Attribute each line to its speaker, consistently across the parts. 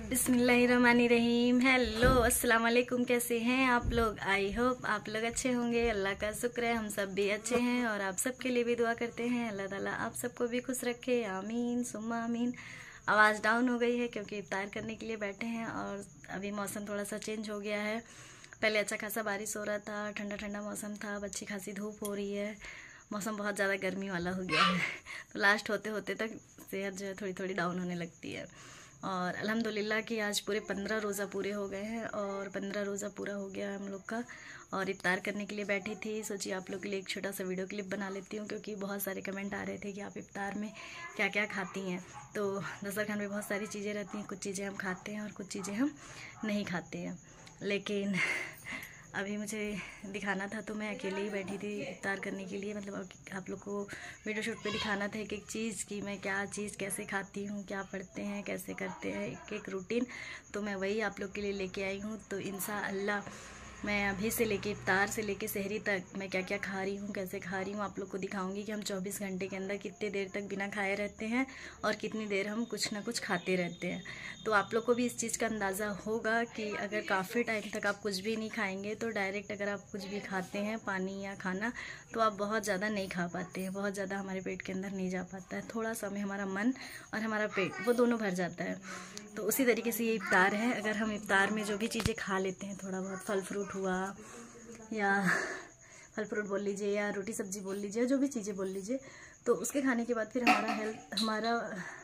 Speaker 1: बिस्मिल्लाहिर्रहमानिर्रहीम। हेलो, अस्सलाम वालेकुम। कैसे हैं आप लोग? आई होप आप लोग अच्छे होंगे। अल्लाह का शुक्र है हम सब भी अच्छे हैं और आप सबके लिए भी दुआ करते हैं। अल्लाह ताला आप सबको भी खुश रखे, आमीन सुम्मा आमीन। आवाज़ डाउन हो गई है क्योंकि इफ्तार करने के लिए बैठे हैं और अभी मौसम थोड़ा सा चेंज हो गया है। पहले अच्छा खासा बारिश हो रहा था, ठंडा ठंडा मौसम था, अब अच्छी खासी धूप हो रही है, मौसम बहुत ज़्यादा गर्मी वाला हो गया है। तो लास्ट होते होते तक सेहत जो है थोड़ी थोड़ी डाउन होने लगती है। और अल्हम्दुलिल्लाह कि आज पूरे 15 रोज़ा पूरे हो गए हैं और 15 रोज़ा पूरा हो गया है हम लोग का। और इफ्तार करने के लिए बैठी थी, सोची आप लोग के लिए एक छोटा सा वीडियो क्लिप बना लेती हूँ क्योंकि बहुत सारे कमेंट आ रहे थे कि आप इफ्तार में क्या क्या खाती हैं। तो दस्तरखान में बहुत सारी चीज़ें रहती हैं, कुछ चीज़ें हम खाते हैं और कुछ चीज़ें हम नहीं खाते हैं। लेकिन अभी मुझे दिखाना था तो मैं अकेले ही बैठी थी इफ्तार करने के लिए। मतलब आप लोग को वीडियो शूट पे दिखाना था एक एक चीज़ कि मैं क्या चीज़ कैसे खाती हूँ, क्या पढ़ते हैं, कैसे करते हैं, एक एक रूटीन। तो मैं वही आप लोग के लिए लेके आई हूँ। तो इंशाअल्लाह मैं अभी से लेके इफ्तार से लेके सहरी तक मैं क्या क्या खा रही हूँ, कैसे खा रही हूँ, आप लोग को दिखाऊंगी कि हम 24 घंटे के अंदर कितने देर तक बिना खाए रहते हैं और कितनी देर हम कुछ ना कुछ खाते रहते हैं। तो आप लोग को भी इस चीज़ का अंदाज़ा होगा कि अगर काफ़ी टाइम तक आप कुछ भी नहीं खाएंगे तो डायरेक्ट अगर आप कुछ भी खाते हैं पानी या खाना तो आप बहुत ज़्यादा नहीं खा पाते हैं, बहुत ज़्यादा हमारे पेट के अंदर नहीं जा पाता है। थोड़ा सा में हमारा मन और हमारा पेट वो दोनों भर जाता है। तो उसी तरीके से ये इफ्तार है। अगर हम इफ्तार में जो भी चीज़ें खा लेते हैं, थोड़ा बहुत फल फ्रूट हुआ या फल फ्रूट बोल लीजिए या रोटी सब्जी बोल लीजिए, जो भी चीज़ें बोल लीजिए, तो उसके खाने के बाद फिर हमारा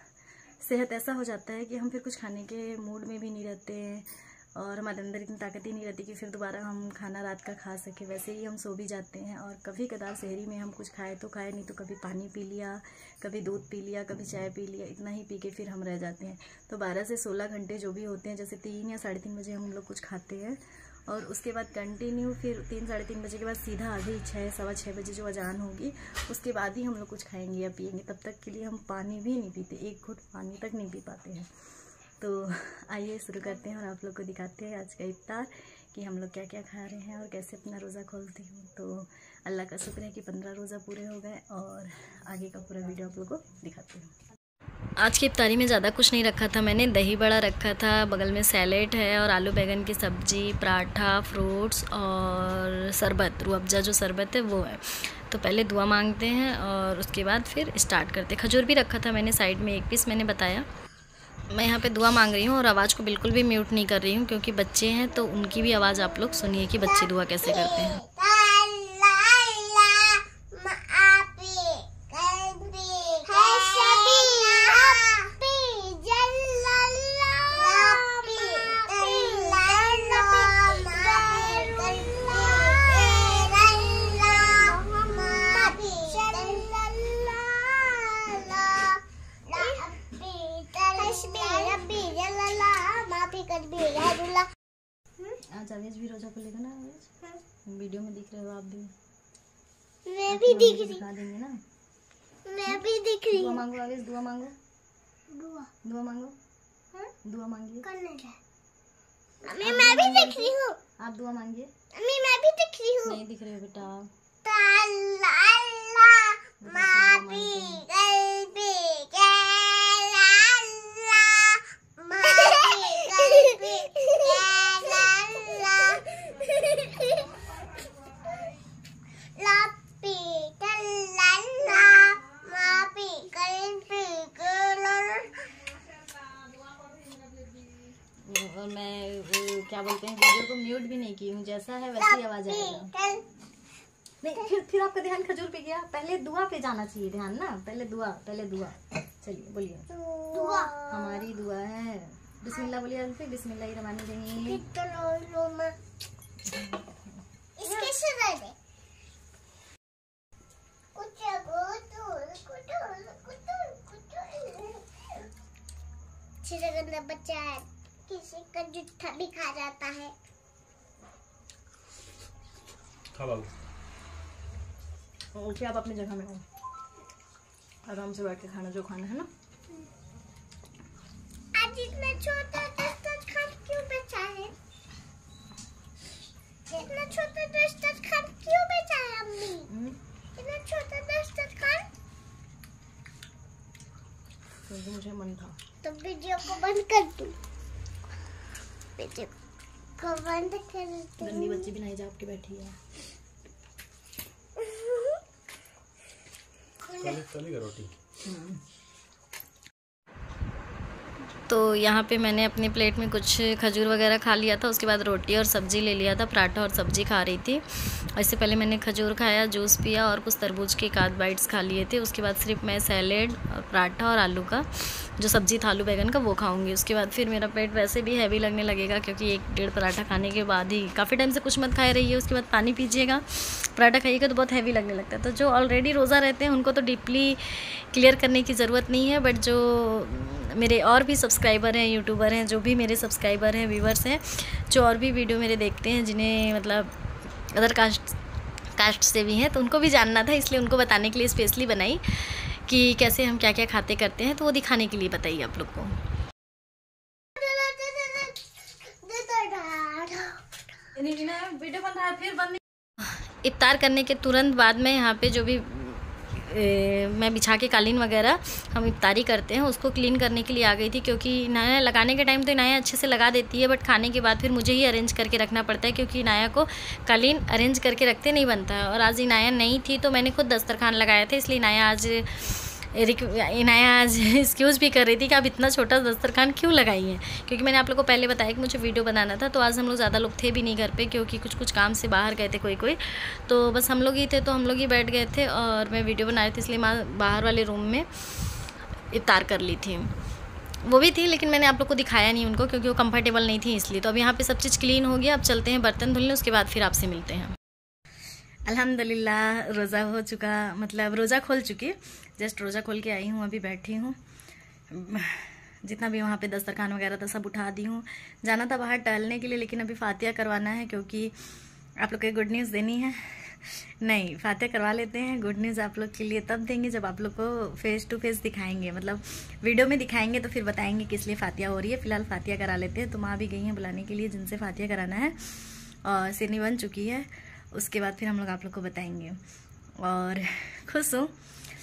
Speaker 1: सेहत ऐसा हो जाता है कि हम फिर कुछ खाने के मूड में भी नहीं रहते हैं और हमारे अंदर इतनी ताकत ही नहीं रहती कि फिर दोबारा हम खाना रात का खा सके। वैसे ही हम सो भी जाते हैं और कभी कदार सहरी में हम कुछ खाए तो खाए, नहीं तो कभी पानी पी लिया, कभी दूध पी लिया, कभी चाय पी लिया, इतना ही पी के फिर हम रह जाते हैं। तो 12 से 16 घंटे जो भी होते हैं, जैसे 3 या 3:30 बजे हम लोग कुछ खाते हैं और उसके बाद कंटिन्यू फिर 3 साढ़े 3 बजे के बाद सीधा आगे 6 सवा 6 बजे जो अजान होगी उसके बाद ही हम लोग कुछ खाएंगे या पिएंगे। तब तक के लिए हम पानी भी नहीं पीते, एक घुट पानी तक नहीं पी पाते हैं। तो आइए शुरू करते हैं और आप लोग को दिखाते हैं आज का इफ्तार कि हम लोग क्या क्या खा रहे हैं और कैसे अपना रोज़ा खोलती हूँ। तो अल्लाह का शुक्र है कि 15 रोज़ा पूरे हो गए और आगे का पूरा वीडियो आप लोग को दिखाती हूँ। आज की इफ्तारी में ज़्यादा कुछ नहीं रखा था मैंने, दही बड़ा रखा था, बगल में सैलेड है और आलू बैंगन की सब्ज़ी, पराठा, फ्रूट्स और शरबत, रूह अफ़ज़ा जो शरबत है वो है। तो पहले दुआ मांगते हैं और उसके बाद फिर स्टार्ट करते हैं। खजूर भी रखा था मैंने साइड में, एक पीस मैंने बताया। मैं यहाँ पे दुआ मांग रही हूँ और आवाज़ को बिल्कुल भी म्यूट नहीं कर रही हूँ क्योंकि बच्चे हैं तो उनकी भी आवाज़ आप लोग सुनिए कि बच्चे दुआ कैसे करते हैं। आज आवेश भी रोजा खुलेगा ना? आवेश वीडियो में दिख रहे हो आप भी,
Speaker 2: मैं भी दिख रही,
Speaker 1: दिखा देंगे ना।
Speaker 2: मैं भी दिख रही।
Speaker 1: दुआ मांगो आवेश, दुआ मांगो, दुआ मांगो, दुआ मांगिए।
Speaker 2: अम्मी मैं भी दिख रही हूँ।
Speaker 1: आप दुआ मांगिए।
Speaker 2: अम्मी मैं भी दिख रही हूँ।
Speaker 1: नहीं दिख रहे हो बेटा। और मैं क्या बोलते हैं, वीडियो को म्यूट भी नहीं की हूँ, जैसा है वैसी ही आवाज आएगा। नहीं फिर आपका ध्यान खजूर पे गया। पहले दुआ पे जाना चाहिए ध्यान ना, पहले दुआ, पहले दुआ। चलिए बोलिए।
Speaker 2: दुआ
Speaker 1: हमारी दुआ है। बिस्मिल्लाह बोलिए अल्फी, बिस्मिल्लाहिर्रहमानिर्रहीम।
Speaker 2: इसके सिर में गंदा बच्चा है, किसी का जूठा भी खा जाता है।
Speaker 1: खा बाबू। उठिए, आप अपनी जगह में हो, आराम से बैठ के खाना जो खाना है ना।
Speaker 2: आज इतना छोटा दस्तरखान क्यों बेचा है? इतना छोटा दस्तरखान क्यों बेचा है अम्मी? इतना छोटा दस्तरखान।
Speaker 1: क्योंकि मुझे मन था।
Speaker 2: तो वीडियो को बंद कर दूं। वीडियो को बंद कर
Speaker 1: गंदी बच्ची भी नहीं जा आपके बैठी है।
Speaker 3: तली रोटी।
Speaker 1: तो यहाँ पे मैंने अपनी प्लेट में कुछ खजूर वगैरह खा लिया था, उसके बाद रोटी और सब्ज़ी ले लिया था, पराठा और सब्ज़ी खा रही थी। इससे पहले मैंने खजूर खाया, जूस पिया और कुछ तरबूज के 1 बाइट्स खा लिए थे। उसके बाद सिर्फ मैं सैलेड, पराठा और आलू का जो सब्ज़ी था आलू बैंगन का वो खाऊंगी। उसके बाद फिर मेरा पेट वैसे भी हैवी लगने लगेगा, क्योंकि 1-1.5 पराठा खाने के बाद ही काफ़ी टाइम से कुछ मत खाए रहिए। उसके बाद पानी पीजिएगा, पराठा खाइएगा तो बहुत हैवी लगने लगता है। तो जो ऑलरेडी रोज़ा रहते हैं उनको तो डीपली क्लियर करने की ज़रूरत नहीं है, बट जो मेरे और भी सब्सक्राइबर हैं, यूट्यूबर हैं, जो भी मेरे सब्सक्राइबर हैं, व्यूवर्स हैं, जो और भी वीडियो मेरे देखते हैं, जिन्हें मतलब अदर कास्ट से भी हैं, तो उनको भी जानना था, इसलिए उनको बताने के लिए स्पेशली बनाई कि कैसे हम क्या क्या खाते करते हैं, तो वो दिखाने के लिए बताइए आप लोग को। इफ्तार करने के तुरंत बाद में यहाँ पे जो भी मैं बिछा के कालीन वगैरह हम इफ्तारी करते हैं उसको क्लीन करने के लिए आ गई थी, क्योंकि इनाया लगाने के टाइम तो इनाया अच्छे से लगा देती है, बट खाने के बाद फिर मुझे ही अरेंज करके रखना पड़ता है, क्योंकि इनाया को कालीन अरेंज करके रखते नहीं बनता है। और आज इनाया नहीं थी तो मैंने खुद दस्तरखान लगाया था, इसलिए इनाया आज एक्सक्यूज़ भी कर रही थी कि आप इतना छोटा दस्तरखान क्यों लगाई हैं, क्योंकि मैंने आप लोग को पहले बताया कि मुझे वीडियो बनाना था। तो आज हम लोग ज़्यादा लोग थे भी नहीं घर पे, क्योंकि कुछ काम से बाहर गए थे कोई, तो बस हम लोग ही थे, तो हम लोग ही बैठ गए थे और मैं वीडियो बना रही थी, इसलिए मैं बाहर वाले रूम में इफ्तार कर ली थी। वो भी थी लेकिन मैंने आप लोग को दिखाया नहीं उनको, क्योंकि वो कंफर्टेबल नहीं थी इसलिए। तो अब यहाँ पर सब चीज़ क्लीन हो गया, अब चलते हैं बर्तन धुलने, उसके बाद फिर आपसे मिलते हैं। अल्हम्दुलिल्लाह रोज़ा हो चुका, मतलब रोज़ा खोल चुकी, जस्ट रोज़ा खोल के आई हूँ, अभी बैठी हूँ। जितना भी वहाँ पे दस्तरखान वगैरह था सब उठा दी हूँ। जाना था बाहर टहलने के लिए, लेकिन अभी फातिया करवाना है, क्योंकि आप लोग को गुड न्यूज़ देनी है। नहीं, फातिया करवा लेते हैं, गुड न्यूज़ आप लोग के लिए तब देंगे जब आप लोग को फेस टू फेस दिखाएंगे, मतलब वीडियो में दिखाएंगे तो फिर बताएंगे किस लिए फातिया हो रही है। फिलहाल फातिया करा लेते हैं। तो माँ भी गई हैं बुलाने के लिए जिनसे फातिया कराना है, और सिरनी बन चुकी है, उसके बाद फिर हम लोग आप लोग को बताएंगे। और खुश हूँ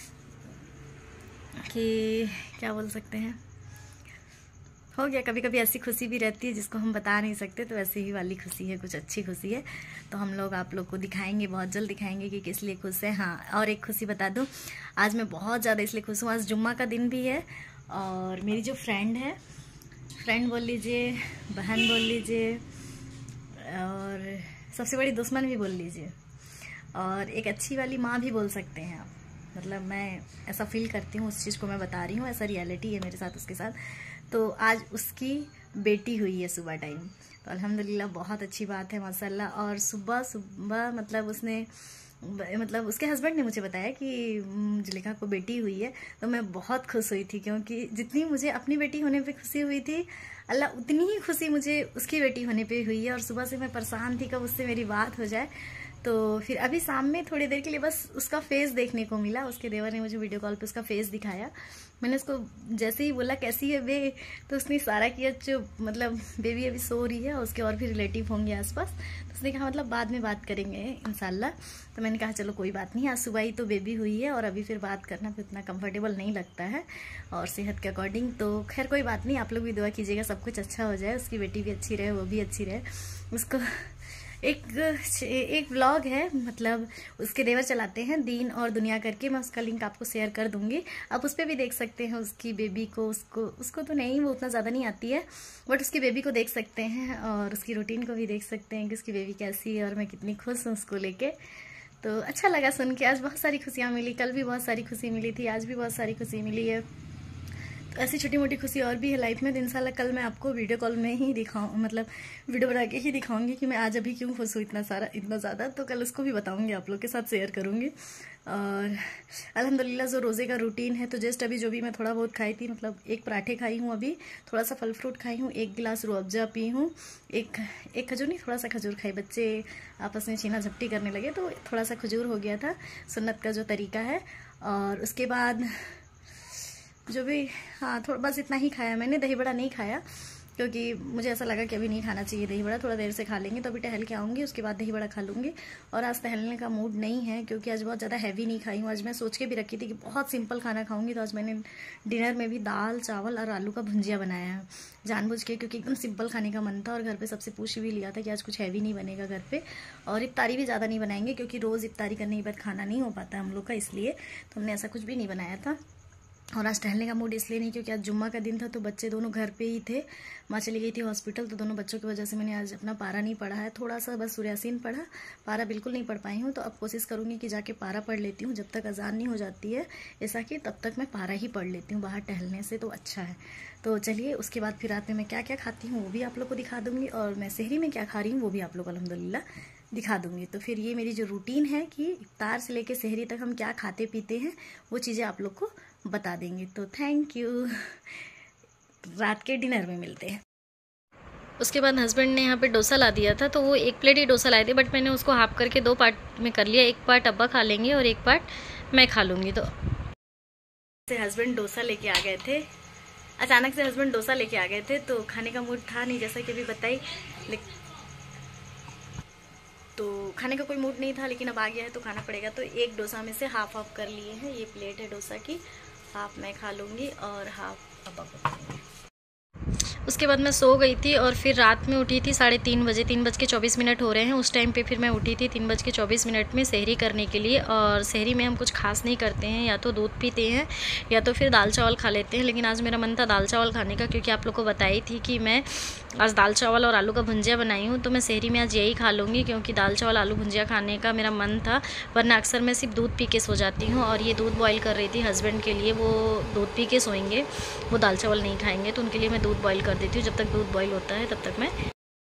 Speaker 1: कि क्या बोल सकते हैं, हो गया। कभी कभी ऐसी खुशी भी रहती है जिसको हम बता नहीं सकते, तो ऐसी ही वाली खुशी है, कुछ अच्छी खुशी है। तो हम लोग आप लोग को दिखाएंगे, बहुत जल्द दिखाएंगे कि किस लिए खुश है। हाँ, और एक खुशी बता दूँ, आज मैं बहुत ज़्यादा इसलिए खुश हूँ, आज जुम्मा का दिन भी है, और मेरी जो फ्रेंड बोल लीजिए, बहन बोल लीजिए, और सबसे बड़ी दुश्मन भी बोल लीजिए, और एक अच्छी वाली माँ भी बोल सकते हैं आप। मतलब मैं ऐसा फील करती हूँ, उस चीज़ को मैं बता रही हूँ, ऐसा रियलिटी है मेरे साथ, उसके साथ। तो आज उसकी बेटी हुई है सुबह टाइम, तो अल्हम्दुलिल्लाह बहुत अच्छी बात है माशाल्लाह। और सुबह मतलब उसके हस्बैंड ने मुझे बताया कि जुलेखा को बेटी हुई है, तो मैं बहुत खुश हुई थी, क्योंकि जितनी मुझे अपनी बेटी होने पे खुशी हुई थी, अल्लाह उतनी ही खुशी मुझे उसकी बेटी होने पे हुई है। और सुबह से मैं परेशान थी कब उससे मेरी बात हो जाए, तो फिर अभी शाम में थोड़ी देर के लिए बस उसका फेस देखने को मिला। उसके देवर ने मुझे वीडियो कॉल पे उसका फेस दिखाया। मैंने उसको जैसे ही बोला कैसी है बे, तो उसने इशारा किया जो मतलब बेबी अभी सो रही है, और उसके और भी रिलेटिव होंगे आसपास, तो उसने कहा मतलब बाद में बात करेंगे इंशाल्लाह। तो मैंने कहा चलो कोई बात नहीं, आज सुबह ही तो बेबी हुई है, और अभी फिर बात करना फिर उतना कंफर्टेबल नहीं लगता है और सेहत के अकॉर्डिंग। तो खैर कोई बात नहीं, आप लोग भी दुआ कीजिएगा सब कुछ अच्छा हो जाए, उसकी बेटी भी अच्छी रहे, वो भी अच्छी रहे। उसको एक व्लॉग है, मतलब उसके देवर चलाते हैं दीन और दुनिया करके, मैं उसका लिंक आपको शेयर कर दूंगी, आप उस पर भी देख सकते हैं उसकी बेबी को। उसको तो नहीं, वो उतना ज़्यादा नहीं आती है, बट उसकी बेबी को देख सकते हैं, और उसकी रूटीन को भी देख सकते हैं कि उसकी बेबी कैसी है, और मैं कितनी खुश हूँ उसको लेके। तो अच्छा लगा सुन के, आज बहुत सारी खुशियाँ मिली, कल भी बहुत सारी खुशी मिली थी, आज भी बहुत सारी खुशी मिली है। तो ऐसी छोटी मोटी खुशी और भी है लाइफ में। तो इंशाल्लाह कल मैं आपको वीडियो कॉल में ही दिखाऊँ, मतलब वीडियो बना के ही दिखाऊंगी कि मैं आज अभी क्यों खुश हूँ इतना ज़्यादा। तो कल उसको भी बताऊंगी, आप लोग के साथ शेयर करूंगी। और अल्हम्दुलिल्लाह जो रोज़े का रूटीन है, तो जस्ट अभी जो भी मैं थोड़ा बहुत खाई थी, मतलब 1 पराठे खाई हूँ, अभी थोड़ा सा फल फ्रूट खाई हूँ, 1 गिलास रूह अफ़ज़ा पी हूँ, एक खजूर नहीं, थोड़ा सा खजूर खाई। बच्चे आपस में छीना झपटी करने लगे तो थोड़ा सा खजूर हो गया था, सुन्नत का जो तरीका है। और उसके बाद जो भी, हाँ, थोड़ा बस इतना ही खाया मैंने, दही बड़ा नहीं खाया, क्योंकि मुझे ऐसा लगा कि अभी नहीं खाना चाहिए दही बड़ा, थोड़ा देर से खा लेंगे। तो अभी टहल के आऊँगी, उसके बाद दही बड़ा खा लूँगी। और आज टहलने का मूड नहीं है क्योंकि आज बहुत ज़्यादा हैवी नहीं खाई हूँ। आज मैं सोच के भी रखी थी कि बहुत सिंपल खाना खाऊंगी, तो आज मैंने डिनर में भी दाल चावल और आलू का भुंजिया बनाया है जानबूझ के, क्योंकि एकदम सिंपल खाने का मन था। और घर पे सबसे पूछ भी लिया था कि आज कुछ हैवी नहीं बनेगा घर पे, और इफ्तारी भी ज़्यादा नहीं बनाएंगे क्योंकि रोज़ इफ्तारी करने के बाद खाना नहीं हो पाता हम लोग का, इसलिए तो हमने ऐसा कुछ भी नहीं बनाया था। और आज टहलने का मूड इसलिए नहीं क्योंकि आज जुम्मा का दिन था, तो बच्चे दोनों घर पे ही थे। माँ चली गई थी हॉस्पिटल, तो दोनों बच्चों की वजह से मैंने आज अपना पारा नहीं पढ़ा है। थोड़ा सा बस सूर्य यासीन पढ़ा, पारा बिल्कुल नहीं पढ़ पाई हूँ। तो अब कोशिश करूँगी कि जाके पारा पढ़ लेती हूँ जब तक अजान नहीं हो जाती है, ऐसा कि तब तक मैं पारा ही पढ़ लेती हूँ। बाहर टहलने से तो अच्छा है। तो चलिए, उसके बाद फिर रात में मैं क्या क्या खाती हूँ वो भी आप लोग को दिखा दूँगी, और मैं सहरी में क्या खा रही हूँ वो भी आप लोग अल्हम्दुलिल्लाह दिखा दूँगी। तो फिर ये मेरी जो रूटीन है कि इफ्तार से लेके सहरी तक हम क्या खाते पीते हैं वो चीज़ें आप लोग को बता देंगे। तो थैंक यू, रात के डिनर में मिलते हैं। उसके बाद हस्बैंड ने यहाँ पे डोसा ला दिया था, तो वो 1 प्लेट ही डोसा लाए थे, बट मैंने उसको हाफ करके 2 पार्ट में कर लिया। 1 पार्ट अब्बा खा लेंगे और 1 पार्ट मैं खा लूँगी। तो हस्बैंड डोसा लेके आ गए थे, अचानक से हस्बैंड डोसा लेके आ गए थे, तो खाने का मूड था नहीं, जैसा कि अभी बताई। तो खाने का कोई मूड नहीं था, लेकिन अब आ गया है तो खाना पड़ेगा। तो एक डोसा में से हाफ कर लिए हैं। ये प्लेट है डोसा की, हाफ मैं खा लूँगी और हाफ अब्बा को खाऊंगी। उसके बाद मैं सो गई थी और फिर रात में उठी थी 3:30 बजे, 3:24 हो रहे हैं। उस टाइम पे फिर मैं उठी थी 3:24 में सहरी करने के लिए। और सहरी में हम कुछ खास नहीं करते हैं, या तो दूध पीते हैं या तो फिर दाल चावल खा लेते हैं। लेकिन आज मेरा मन था दाल चावल खाने का, क्योंकि आप लोग को बताई थी कि मैं आज दाल चावल और आलू का भुंजिया बनाई हूँ। तो मैं सहरी में आज यही खा लूँगी, क्योंकि दाल चावल आलू भुंजिया खाने का मेरा मन था। वरना अक्सर मैं सिर्फ दूध पी के सो जाती हूँ। और ये दूध बॉयल कर रही थी हस्बैंड के लिए, वो दूध पी के सोएंगे, वो दाल चावल नहीं खाएंगे, तो उनके लिए मैं दूध बॉयल कर देती हूँ। जब तक दूध बॉयल होता है तब तक मैं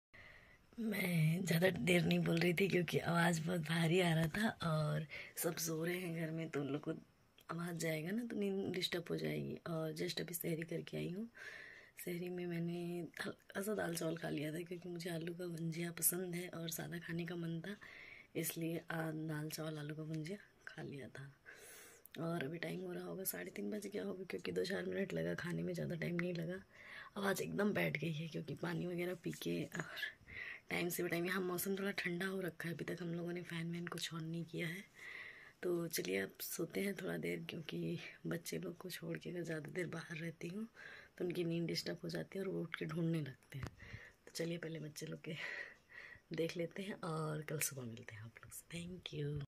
Speaker 1: ज़्यादा देर नहीं बोल रही थी, क्योंकि आवाज़ बहुत भारी आ रहा था और सब सो रहे हैं घर में, तो उन लोग को आवाज़ जाएगा ना तो नींद डिस्टर्ब हो जाएगी। और जस्ट अभी सहरी करके आई हूँ। सहरी में मैंने हल्का सा दाल चावल खा लिया था, क्योंकि मुझे आलू का भुंजिया पसंद है और सादा खाने का मन था, इसलिए दाल चावल आलू का भुंजिया खा लिया था। और अभी टाइम हो रहा होगा 3:30 बज गया होगा, क्योंकि 2-4 मिनट लगा खाने में, ज़्यादा टाइम नहीं लगा। आवाज़ एकदम बैठ गई है क्योंकि पानी वगैरह पी के, और टाइम से टाइम। यहाँ मौसम थोड़ा ठंडा हो रखा है, अभी तक हम लोगों ने फ़ैन वैन कुछ ऑन नहीं किया है। तो चलिए अब सोते हैं थोड़ा देर, क्योंकि बच्चे लोग को छोड़ के अगर ज़्यादा देर बाहर रहती हूँ तो उनकी नींद डिस्टर्ब हो जाती है और वो उठ के ढूंढने लगते हैं। तो चलिए पहले बच्चे लोग के देख लेते हैं और कल सुबह मिलते हैं आप लोग से। Thank you.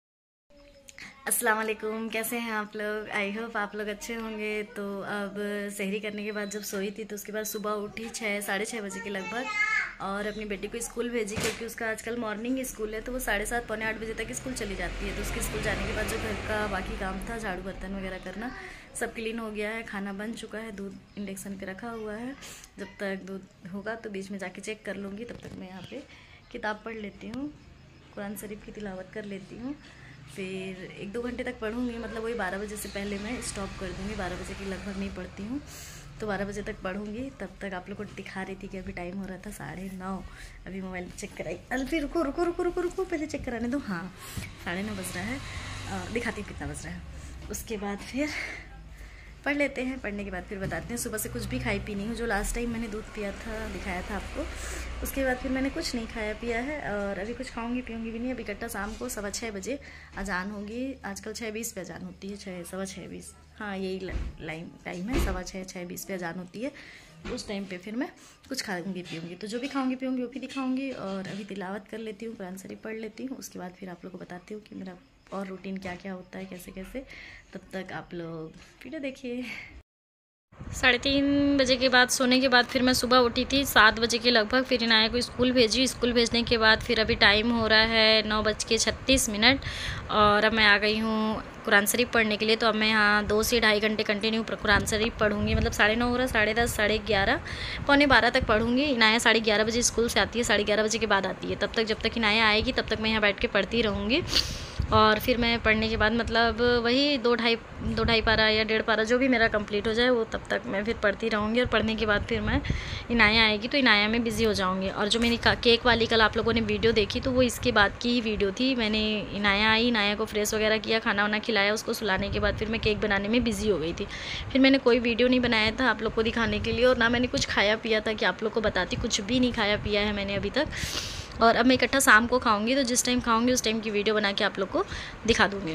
Speaker 1: अस्सलाम वालेकुम, कैसे हैं आप लोग? आई होप आप लोग अच्छे होंगे। तो अब सहरी करने के बाद जब सोई थी, तो उसके बाद सुबह उठी 6-6:30 बजे के लगभग, और अपनी बेटी को स्कूल भेजी, क्योंकि उसका आजकल मॉर्निंग स्कूल है। तो वो 7:30 पौने 8 बजे तक स्कूल चली जाती है। तो उसके स्कूल जाने के बाद जो घर का बाकी काम था, झाड़ू बर्तन वगैरह करना, सब क्लीन हो गया है, खाना बन चुका है, दूध इंडक्शन पे रखा हुआ है। जब तक दूध होगा तो बीच में जाके चेक कर लूँगी, तब तक मैं यहाँ पे किताब पढ़ लेती हूँ, कुरान शरीफ की तिलावत कर लेती हूँ। फिर 1-2 घंटे तक पढ़ूँगी, मतलब वही 12 बजे से पहले मैं स्टॉप कर दूँगी। 12 बजे के लगभग नहीं पढ़ती हूँ, तो 12 बजे तक पढ़ूँगी। तब तक आप लोग को दिखा रही थी कि अभी टाइम हो रहा था 9:30। अभी मोबाइल चेक कराई, अल्फी रुको रुको रुको रुको रुको, पहले चेक कराने दो। हाँ, 9:30 बज रहा है, दिखाती हूँ कितना बज रहा है। उसके बाद फिर पढ़ लेते हैं। पढ़ने के बाद फिर बताते हैं। सुबह से कुछ भी खाई पी नहीं हूँ, जो लास्ट टाइम मैंने दूध पिया था, दिखाया था आपको। उसके बाद फिर मैंने कुछ नहीं खाया पिया है, और अभी कुछ खाऊंगी पीऊँगी भी नहीं। अभी इकट्ठा शाम को 6:15 बजे अजान होगी। आजकल 6:20 पे अजान होती है, 6:15 हाँ यही लाइन टाइम है, 6:15 पे अजान होती है। उस टाइम पे फिर मैं कुछ खाऊंगी पीऊँगी, तो जो भी खाऊंगी पीऊँगी वो भी दिखाऊंगी। और अभी तिलावत कर लेती हूँ, कुरान शरीफ पढ़ लेती हूँ। उसके बाद फिर आप लोग को बताती हूँ कि मेरा और रूटीन क्या क्या होता है, कैसे कैसे। तब तक आप लोग वीडियो देखिए। 3:30 बजे के बाद सोने के बाद फिर मैं सुबह उठी थी 7 बजे के लगभग। फिर इनाया को स्कूल भेजी। स्कूल भेजने के बाद फिर अभी टाइम हो रहा है 9:36, और अब मैं आ गई हूँ कुरान शरीफ पढ़ने के लिए। तो अब मैं यहाँ 2 से 2.5 घंटे कंटिन्यू कुरान शरीफ पढ़ूँगी। मतलब 9:30 हो रहा, 10:30, 11:30, पौने 12 तक पढ़ूँगी। इनाया 11:30 बजे स्कूल से आती है, 11:30 बजे के बाद आती है। तब तक जब तक इनाया आएगी तब तक मैं यहाँ बैठ के पढ़ती रहूँगी। और फिर मैं पढ़ने के बाद मतलब वही दो ढाई पारा या 1.5 पारा जो भी मेरा कंप्लीट हो जाए वो तब तक मैं फिर पढ़ती रहूँगी। और पढ़ने के बाद फिर मैं इनाया आएगी तो इनाया में बिज़ी हो जाऊँगी। और जो मेरी केक वाली कल आप लोगों ने वीडियो देखी तो वो इसके बाद की ही वीडियो थी। मैंने इनाया आई, इनाया को फ्रेश वगैरह किया, खाना वाना खिलाया, उसको सुलाने के बाद फिर मैं केक बनाने में बिज़ी हो गई थी। फिर मैंने कोई वीडियो नहीं बनाया था आप लोग को दिखाने के लिए, और ना मैंने कुछ खाया पिया था कि आप लोग को बताती। कुछ भी नहीं खाया पिया है मैंने अभी तक। और अब मैं इकट्ठा शाम को खाऊंगी, तो जिस टाइम खाऊंगी उस टाइम की वीडियो बना के आप लोग को दिखा दूँगी।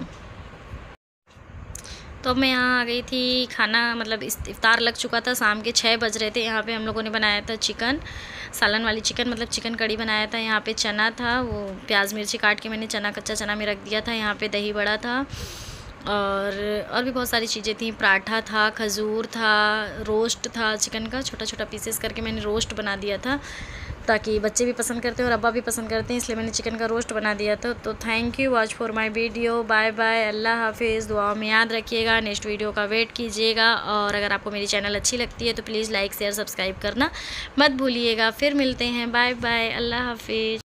Speaker 1: तो अब मैं यहाँ आ गई थी। खाना मतलब इफ्तार लग चुका था, शाम के 6 बज रहे थे। यहाँ पे हम लोगों ने बनाया था चिकन, सालन वाली चिकन मतलब चिकन कड़ी बनाया था। यहाँ पे चना था, वो प्याज मिर्ची काट के मैंने कच्चा चना में रख दिया था। यहाँ पे दही बड़ा था और भी बहुत सारी चीज़ें थी। पराठा था, खजूर था, रोस्ट था चिकन का, छोटा छोटा पीसेस करके मैंने रोस्ट बना दिया था ताकि बच्चे भी पसंद करते हैं और अब्बा भी पसंद करते हैं, इसलिए मैंने चिकन का रोस्ट बना दिया था। तो thank you, watch for my video, bye bye, अल्लाह हाफिज़। दुआओं में याद रखिएगा, नेक्स्ट वीडियो का वेट कीजिएगा। और अगर आपको मेरी चैनल अच्छी लगती है तो प्लीज़ लाइक शेयर सब्सक्राइब करना मत भूलिएगा। फिर मिलते हैं, बाय बाय, अल्लाह हाफिज़।